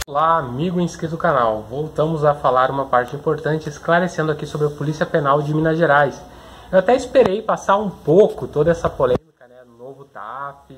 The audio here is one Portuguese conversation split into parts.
Olá, amigo inscrito do canal. Voltamos a falar uma parte importante, esclarecendo aqui sobre a Polícia Penal de Minas Gerais. Eu até esperei passar um pouco toda essa polêmica, né, do novo TAF,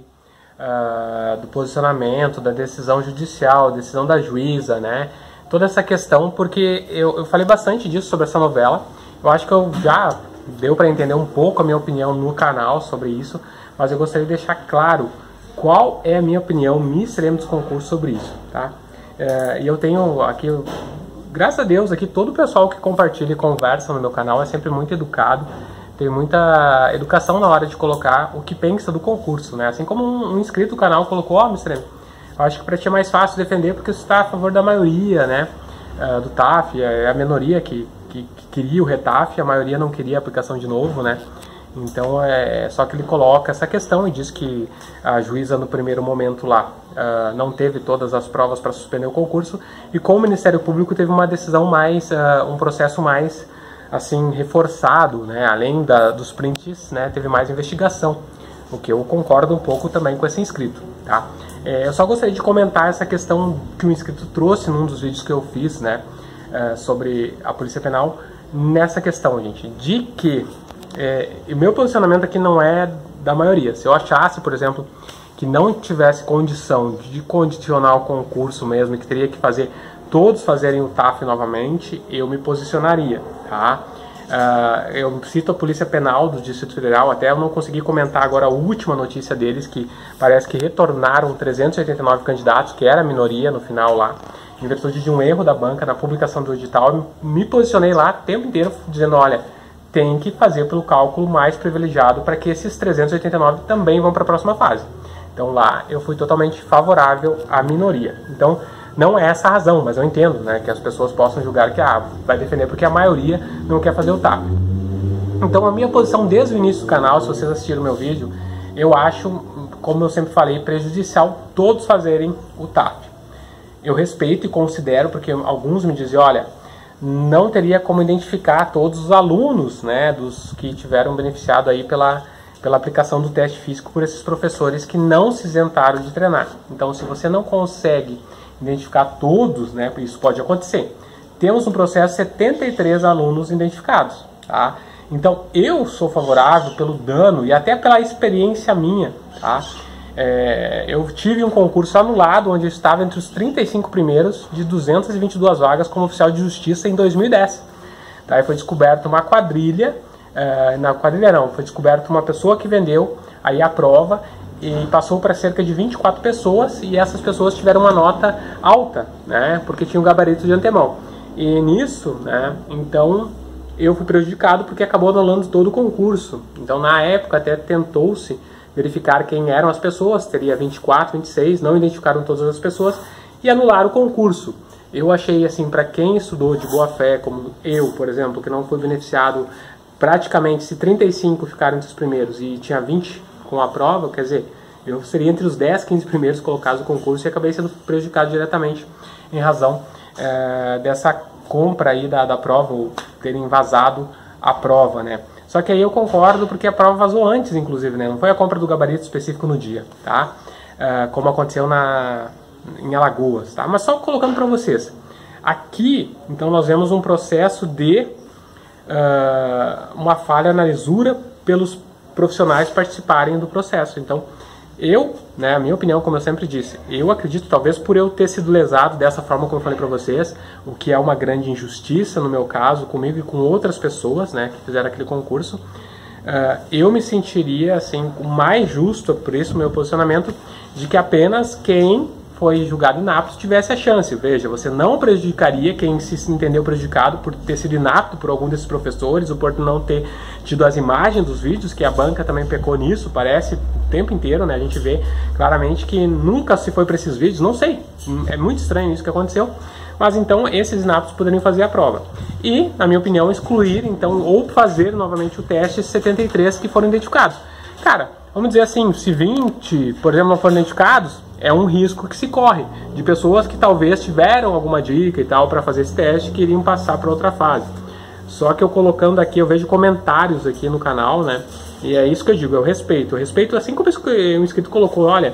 do posicionamento, da decisão judicial, decisão da juíza, né, toda essa questão, porque eu falei bastante disso sobre essa novela. Eu acho que eu já deu para entender um pouco a minha opinião no canal sobre isso, mas eu gostaria de deixar claro qual é a minha opinião ministerial dos concursos sobre isso, tá? E eu tenho aqui, graças a Deus, aqui todo o pessoal que compartilha e conversa no meu canal é sempre muito educado, tem muita educação na hora de colocar o que pensa do concurso, né? Assim como um inscrito do canal colocou, ó, Mr. M, eu acho que para ti é mais fácil defender porque você está a favor da maioria, né? Do TAF, é a minoria que queria o retaf, a maioria não queria a aplicação de novo, né? Então só que ele coloca essa questão e diz que a juíza no primeiro momento lá não teve todas as provas para suspender o concurso, e com o Ministério Público teve uma decisão mais, um processo mais assim reforçado, né? Além dos prints, né? Teve mais investigação, o que eu concordo um pouco também com esse inscrito, tá? Eu só gostaria de comentar essa questão que o inscrito trouxe num dos vídeos que eu fiz, né? Sobre a Polícia Penal, nessa questão, gente, de que o meu posicionamento aqui não é da maioria. Se eu achasse, por exemplo, que não tivesse condição de condicionar o concurso mesmo, e que teria que fazer todos fazerem o TAF novamente, eu me posicionaria, tá? Eu cito a Polícia Penal do Distrito Federal, até eu não consegui comentar agora a última notícia deles, que parece que retornaram 389 candidatos, que era a minoria no final lá, em virtude de um erro da banca na publicação do edital. Eu me posicionei lá o tempo inteiro dizendo, olha, tem que fazer pelo cálculo mais privilegiado para que esses 389 também vão para a próxima fase. Então lá eu fui totalmente favorável à minoria. Então não é essa a razão, mas eu entendo, né, que as pessoas possam julgar que vai defender porque a maioria não quer fazer o TAF. Então a minha posição desde o início do canal, se vocês assistiram o meu vídeo, eu acho, como eu sempre falei, prejudicial todos fazerem o TAF. Eu respeito e considero, porque alguns me dizem, olha, não teria como identificar todos os alunos, né, dos que tiveram beneficiado aí pela aplicação do teste físico por esses professores que não se isentaram de treinar. Então, se você não consegue identificar todos, né, isso pode acontecer. Temos no processo 73 alunos identificados, tá? Então, eu sou favorável pelo dano e até pela experiência minha, tá? Eu tive um concurso anulado onde eu estava entre os 35 primeiros de 222 vagas como oficial de justiça em 2010. Daí foi descoberta uma quadrilha, na quadrilha não, foi descoberta uma pessoa que vendeu aí a prova e passou para cerca de 24 pessoas, e essas pessoas tiveram uma nota alta, né, porque tinham gabarito de antemão. E nisso, né, então eu fui prejudicado porque acabou anulando todo o concurso. Então na época até tentou-se verificar quem eram as pessoas, teria 24, 26, não identificaram todas as pessoas e anularam o concurso. Eu achei assim, para quem estudou de boa fé, como eu, por exemplo, que não fui beneficiado praticamente, se 35 ficaram entre os primeiros e tinha 20 com a prova, quer dizer, eu seria entre os 10, 15 primeiros colocados no concurso e acabei sendo prejudicado diretamente em razão dessa compra aí da prova, ou terem vazado a prova, né? Só que aí eu concordo porque a prova vazou antes, inclusive, né? Não foi a compra do gabarito específico no dia, tá? Como aconteceu em Alagoas, tá? Mas só colocando para vocês. Aqui, então, nós vemos um processo de uma falha na lisura pelos profissionais participarem do processo. Então, né, a minha opinião, como eu sempre disse, eu acredito, talvez por eu ter sido lesado dessa forma como eu falei para vocês, o que é uma grande injustiça no meu caso, comigo e com outras pessoas, né, que fizeram aquele concurso, eu me sentiria assim, mais justo, por isso o meu posicionamento, de que apenas quem foi julgado inapto tivesse a chance. Veja, você não prejudicaria quem se entendeu prejudicado por ter sido inapto por algum desses professores, ou por não ter tido as imagens dos vídeos, que a banca também pecou nisso, parece, o tempo inteiro, né? A gente vê claramente que nunca se foi para esses vídeos, não sei, é muito estranho isso que aconteceu, mas então esses inaptos poderiam fazer a prova. E, na minha opinião, excluir, então, ou fazer novamente o teste 73 que foram identificados. Cara, vamos dizer assim, se 20, por exemplo, não foram identificados, é um risco que se corre, de pessoas que talvez tiveram alguma dica e tal para fazer esse teste e queriam passar para outra fase. Só que eu colocando aqui, eu vejo comentários aqui no canal, né? E é isso que eu digo, eu respeito assim como o inscrito colocou, olha,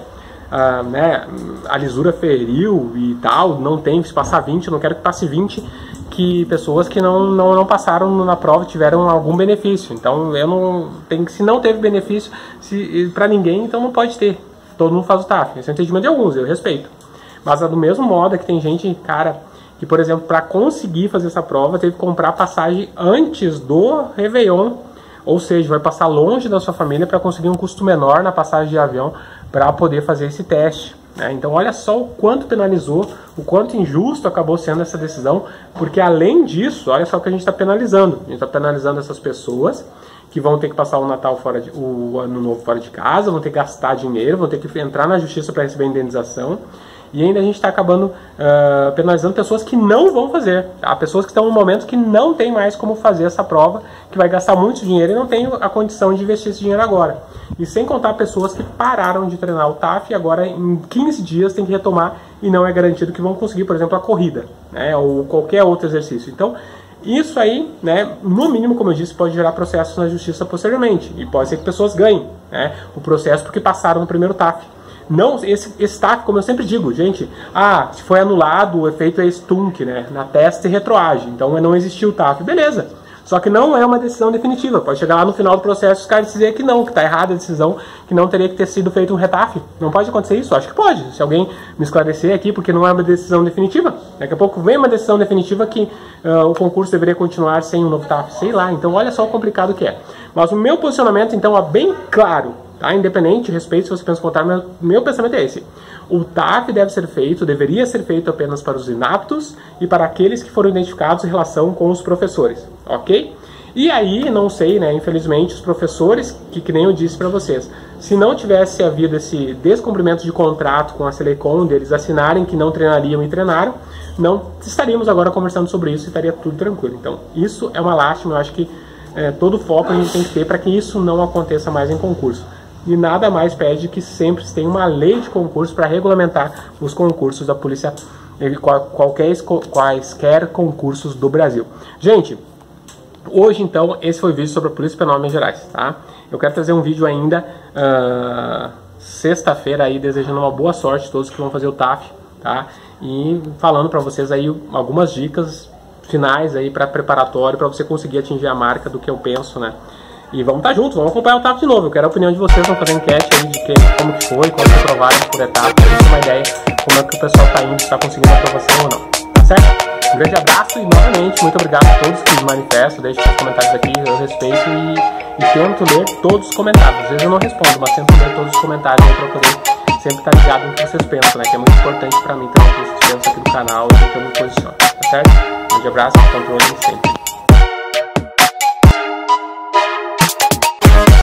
né, a lisura feriu e tal, não tem, se passar 20, eu não quero que passe 20, que pessoas que não passaram na prova tiveram algum benefício. Então eu não tenho, se não teve benefício para ninguém, então não pode ter. Todo mundo faz o TAF. Esse é o entendimento de alguns, eu respeito. Mas do mesmo modo é que tem gente, cara, que por exemplo, para conseguir fazer essa prova teve que comprar passagem antes do Réveillon, ou seja, vai passar longe da sua família para conseguir um custo menor na passagem de avião para poder fazer esse teste. Então olha só o quanto penalizou, o quanto injusto acabou sendo essa decisão, porque além disso, olha só o que a gente está penalizando. A gente está penalizando essas pessoas que vão ter que passar o Natal o Ano Novo fora de casa, vão ter que gastar dinheiro, vão ter que entrar na justiça para receber a indenização. E ainda a gente está acabando penalizando pessoas que não vão fazer. Há pessoas que estão no momento que não tem mais como fazer essa prova, que vai gastar muito dinheiro e não tem a condição de investir esse dinheiro agora. E sem contar pessoas que pararam de treinar o TAF e agora em 15 dias tem que retomar e não é garantido que vão conseguir, por exemplo, a corrida, né, ou qualquer outro exercício. Então, isso aí, né, no mínimo, como eu disse, pode gerar processos na justiça posteriormente. E pode ser que pessoas ganhem, né, o processo porque passaram no primeiro TAF. Não, esse TAF, como eu sempre digo, gente, se foi anulado, o efeito é stunk, né, na testa e retroage, então não existiu o TAF, beleza. Só que não é uma decisão definitiva, pode chegar lá no final do processo e os caras dizer que não, que está errada a decisão, que não teria que ter sido feito um retaf. Não pode acontecer isso? Acho que pode, se alguém me esclarecer aqui, porque não é uma decisão definitiva. Daqui a pouco vem uma decisão definitiva que o concurso deveria continuar sem um novo TAF, sei lá, então olha só o complicado que é. Mas o meu posicionamento, então, é bem claro. Tá? Independente, respeito se você pensa contrário, meu pensamento é esse. O TAF deve ser feito, deveria ser feito apenas para os inaptos e para aqueles que foram identificados em relação com os professores, ok? E aí, não sei, né, infelizmente, os professores, que nem eu disse para vocês, se não tivesse havido esse descumprimento de contrato com a Selecom, deles assinarem que não treinariam e treinaram, não estaríamos agora conversando sobre isso e estaria tudo tranquilo. Então, isso é uma lástima, eu acho que todo o foco a gente tem que ter para que isso não aconteça mais em concurso. E nada mais pede que sempre se tenha uma lei de concurso para regulamentar os concursos da polícia, quaisquer concursos do Brasil. Gente, hoje então esse foi o vídeo sobre a Polícia Penal de Minas Gerais, tá? Eu quero trazer um vídeo ainda sexta-feira aí, desejando uma boa sorte a todos que vão fazer o TAF, tá? E falando para vocês aí algumas dicas finais aí para preparatório, para você conseguir atingir a marca do que eu penso, né? E vamos estar juntos, vamos acompanhar o TAF de novo. Eu quero a opinião de vocês, vamos fazer enquete aí de como que foi, como que provaram por etapa, para ter uma ideia como é que o pessoal está indo, se está conseguindo a aprovação ou não. Tá certo? Um grande abraço e novamente muito obrigado a todos que manifestam, deixem seus comentários aqui, eu respeito e tento ler todos os comentários. Às vezes eu não respondo, mas tento ler todos os comentários para poder sempre estar ligado no que vocês pensam, né? Que é muito importante para mim também, o que vocês pensam aqui no canal e que eu me posiciono. Tá certo? Um grande abraço, controle sempre.